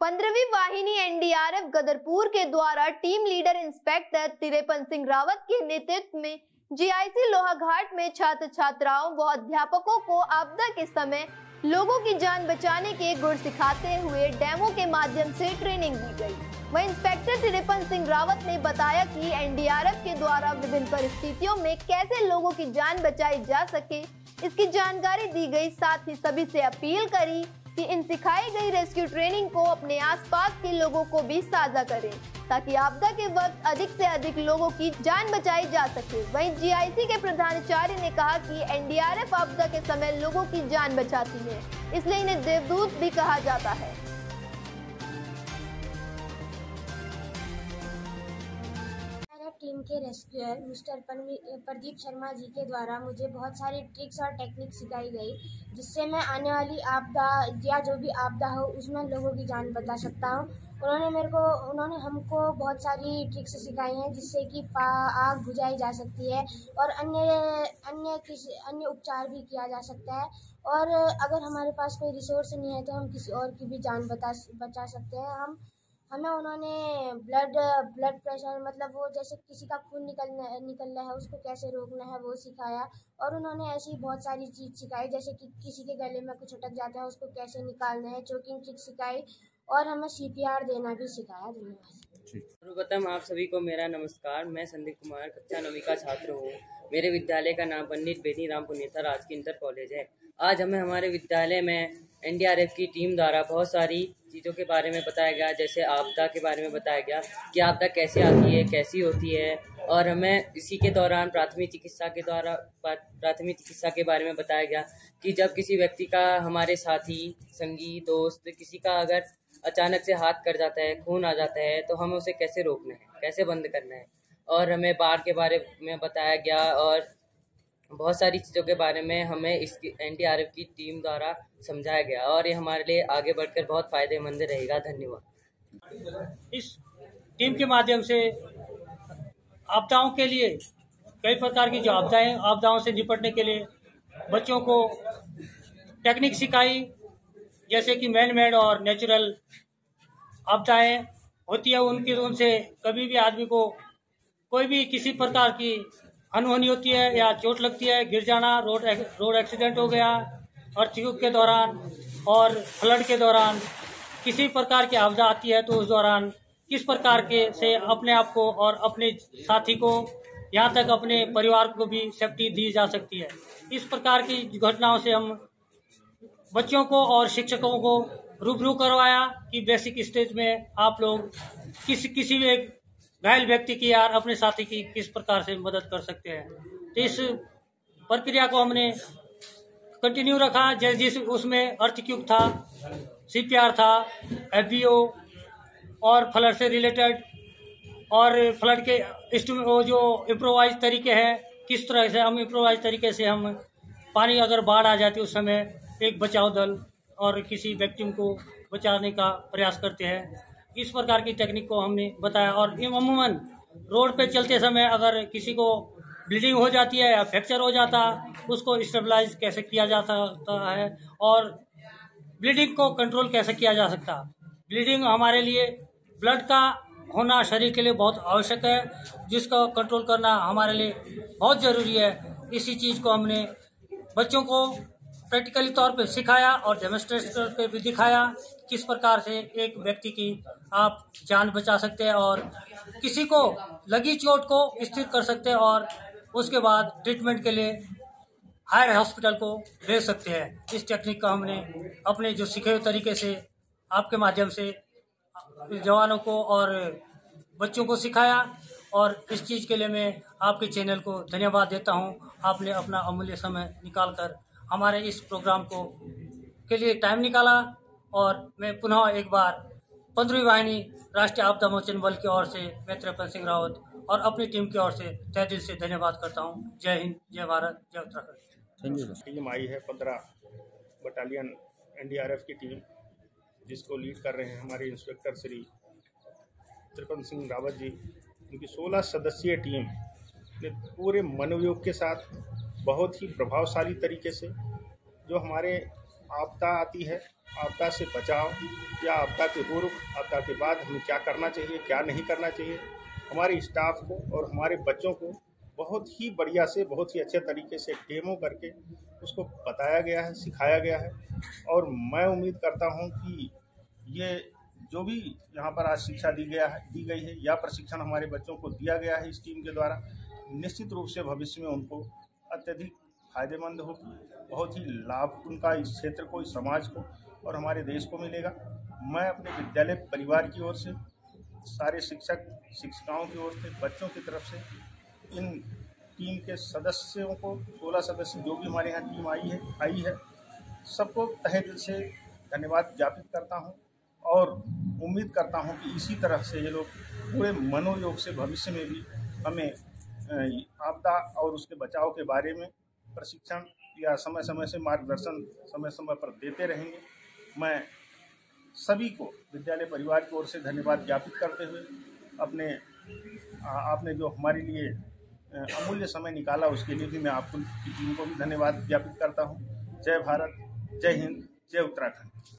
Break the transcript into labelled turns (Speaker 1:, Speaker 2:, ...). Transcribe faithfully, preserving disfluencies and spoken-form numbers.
Speaker 1: पंद्रहवीं वाहिनी एनडीआरएफ गदरपुर के द्वारा टीम लीडर इंस्पेक्टर तिरेपन सिंह रावत के नेतृत्व में जीआईसी लोहाघाट में छात्र छात्राओं व अध्यापकों को आपदा के समय लोगों की जान बचाने के गुर सिखाते हुए डेमो के माध्यम से ट्रेनिंग दी गई। वहीं इंस्पेक्टर तिरेपन सिंह रावत ने बताया कि एनडीआरएफ के द्वारा विभिन्न परिस्थितियों में कैसे लोगों की जान बचाई जा सके, इसकी जानकारी दी गई। साथ ही सभी से अपील करी कि इन सिखाई गई रेस्क्यू ट्रेनिंग को अपने आसपास के लोगों को भी साझा करें, ताकि आपदा के वक्त अधिक से अधिक लोगों की जान बचाई जा सके। वहीं जीआईसी के प्रधानाचार्य ने कहा कि एनडीआरएफ आपदा के समय लोगों की जान बचाती है, इसलिए इन्हें देवदूत भी कहा जाता है।
Speaker 2: टीम के रेस्क्यूअर मिस्टर प्रदीप शर्मा जी के द्वारा मुझे बहुत सारी ट्रिक्स और टेक्निक सिखाई गई, जिससे मैं आने वाली आपदा या जो भी आपदा हो उसमें लोगों की जान बचा सकता हूँ। उन्होंने मेरे को उन्होंने हमको बहुत सारी ट्रिक्स सिखाई हैं, जिससे कि आग बुझाई जा सकती है और अन्य अन्य किसी अन्य उपचार भी किया जा सकता है। और अगर हमारे पास कोई रिसोर्स नहीं है तो हम किसी और की भी जान बचा बचा सकते हैं। हम हमें उन्होंने ब्लड ब्लड प्रेशर मतलब वो जैसे किसी का खून निकलना निकल रहा है उसको कैसे रोकना है वो सिखाया। और उन्होंने ऐसी बहुत सारी चीज़ सिखाई, जैसे कि किसी के गले में कुछ अटक जाता है उसको कैसे निकालना है, चोकिंग ट्रिक सिखाई और हमें सीपीआर देना भी सिखाया। धन्यवाद।
Speaker 3: सर्वप्रथम आप सभी को मेरा नमस्कार। मैं संदीप कुमार कक्षा नौवीं का छात्र हूँ। मेरे विद्यालय का नाम पंडित बेनी राम पुनीता राजकीय इंटर कॉलेज है। आज हमें हमारे विद्यालय में एनडीआरएफ की टीम द्वारा बहुत सारी चीज़ों के बारे में बताया गया, जैसे आपदा के बारे में बताया गया कि आपदा कैसे आती है, कैसी होती है, और हमें इसी के दौरान प्राथमिक चिकित्सा के द्वारा प्राथमिक चिकित्सा के बारे में बताया गया कि जब किसी व्यक्ति का, हमारे साथी, संगी, दोस्त, किसी का अगर अचानक से हाथ कट जाता है, खून आ जाता है, तो हमें उसे कैसे रोकना है, कैसे बंद करना है। और हमें बाढ़ के बारे में बताया गया और बहुत सारी चीज़ों के बारे में हमें इस एनडीआरएफ की टीम द्वारा समझाया गया और ये हमारे लिए आगे बढ़कर बहुत फ़ायदेमंद रहेगा। धन्यवाद।
Speaker 4: इस टीम के माध्यम से आपदाओं के लिए कई प्रकार की जो आपदाएं आपदाओं से निपटने के लिए बच्चों को टेक्निक सिखाई, जैसे कि मैन मेड और नेचुरल आपदाएं होती है उनकी उनसे कभी भी आदमी को कोई भी किसी प्रकार की अनहोनी होती है या चोट लगती है, गिर जाना, रोड रोड एक्सीडेंट हो गया, अर्थक्वेक के दौरान और फ्लड के दौरान किसी प्रकार की आपदा आती है, तो उस दौरान किस प्रकार के से अपने आप को और अपने साथी को, यहाँ तक अपने परिवार को भी सेफ्टी दी जा सकती है। इस प्रकार की घटनाओं से हम बच्चों को और शिक्षकों को रूबरू करवाया कि बेसिक स्टेज में आप लोग किसी किसी भी एक घायल व्यक्ति की यार अपने साथी की किस प्रकार से मदद कर सकते हैं। तो इस प्रक्रिया को हमने कंटिन्यू रखा, जैसे जिस उसमें अर्थक्वेक था, सीपीआर था, एफबीओ और फ्लड से रिलेटेड और फ्लड के वो जो इम्प्रोवाइज तरीके हैं, किस तरह से हम इम्प्रोवाइज तरीके से हम पानी अगर बाढ़ आ जाती है उस समय एक बचाव दल और किसी व्यक्ति को बचाने का प्रयास करते हैं। इस प्रकार की टेक्निक को हमने बताया। और अमूमन रोड पे चलते समय अगर किसी को ब्लीडिंग हो जाती है या फ्रैक्चर हो जाता, उसको स्टेबलाइज कैसे किया जा सकता है और ब्लीडिंग को कंट्रोल कैसे किया जा सकता। ब्लीडिंग हमारे लिए ब्लड का होना शरीर के लिए बहुत आवश्यक है, जिसको कंट्रोल करना हमारे लिए बहुत ज़रूरी है। इसी चीज़ को हमने बच्चों को प्रैक्टिकली तौर पे सिखाया और डेमोन्स्ट्रेट करके भी दिखाया किस प्रकार से एक व्यक्ति की आप जान बचा सकते हैं और किसी को लगी चोट को स्थिर कर सकते हैं और उसके बाद ट्रीटमेंट के लिए हायर हॉस्पिटल को भेज सकते हैं। इस टेक्निक का हमने अपने जो सीखे हुए तरीके से आपके माध्यम से जवानों को और बच्चों को सिखाया और इस चीज़ के लिए मैं आपके चैनल को धन्यवाद देता हूँ। आपने अपना अमूल्य समय निकालकर हमारे इस प्रोग्राम को के लिए टाइम निकाला और मैं पुनः एक बार पंद्रहवीं वाहिनी राष्ट्रीय आपदा मोचन बल की ओर से मैं तिरेपन सिंह रावत और अपनी टीम की ओर से तहे दिल से धन्यवाद करता हूँ। जय हिंद, जय भारत, जय उत्तराखंड।
Speaker 5: टीम आई है पंद्रह बटालियन एनडीआरएफ की टीम, जिसको लीड कर रहे हैं हमारे इंस्पेक्टर श्री तिरेपन सिंह रावत जी। उनकी सोलह सदस्यीय टीम ने पूरे मनोयोग के साथ बहुत ही प्रभावशाली तरीके से जो हमारे आपदा आती है, आपदा से बचाव या आपदा के पूर्व, आपदा के बाद हमें क्या करना चाहिए, क्या नहीं करना चाहिए, हमारे स्टाफ को और हमारे बच्चों को बहुत ही बढ़िया से, बहुत ही अच्छे तरीके से डेमो करके उसको बताया गया है, सिखाया गया है। और मैं उम्मीद करता हूं कि ये जो भी यहाँ पर आज शिक्षा दी गया है दी गई है या प्रशिक्षण हमारे बच्चों को दिया गया है इस टीम के द्वारा, निश्चित रूप से भविष्य में उनको अत्यधिक फायदेमंद होगी, बहुत ही लाभ उनका इस क्षेत्र को, इस समाज को और हमारे देश को मिलेगा। मैं अपने विद्यालय परिवार की ओर से, सारे शिक्षक शिक्षिकाओं की ओर से, बच्चों की तरफ से इन टीम के सदस्यों को, सोलह सदस्य जो भी हमारे यहाँ टीम आई है आई है सबको तहे दिल से धन्यवाद ज्ञापित करता हूँ और उम्मीद करता हूँ कि इसी तरह से ये लोग पूरे मनोयोग से भविष्य में भी हमें आपदा और उसके बचाव के बारे में प्रशिक्षण या समय समय से मार्गदर्शन समय समय पर देते रहेंगे। मैं सभी को विद्यालय परिवार की ओर से धन्यवाद ज्ञापित करते हुए अपने आपने जो हमारे लिए अमूल्य समय निकाला उसके लिए भी मैं आपको की टीम को भी धन्यवाद ज्ञापित करता हूँ। जय भारत, जय हिंद, जय उत्तराखंड।